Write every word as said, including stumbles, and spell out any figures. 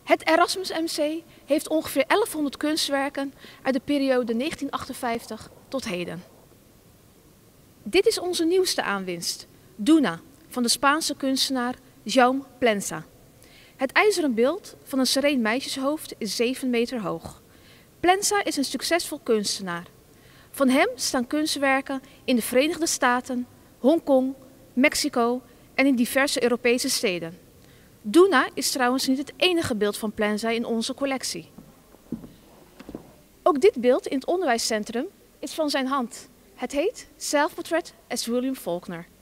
Het Erasmus M C heeft ongeveer elfhonderd kunstwerken uit de periode negentien achtenvijftig tot heden. Dit is onze nieuwste aanwinst, Duna, van de Spaanse kunstenaar Jaume Plensa. Het ijzeren beeld van een sereen meisjeshoofd is zeven meter hoog. Plensa is een succesvol kunstenaar. Van hem staan kunstwerken in de Verenigde Staten, Hongkong, Mexico en in diverse Europese steden. Duna is trouwens niet het enige beeld van Plensa in onze collectie. Ook dit beeld in het onderwijscentrum is van zijn hand. Het heet Self-Portrait as William Faulkner.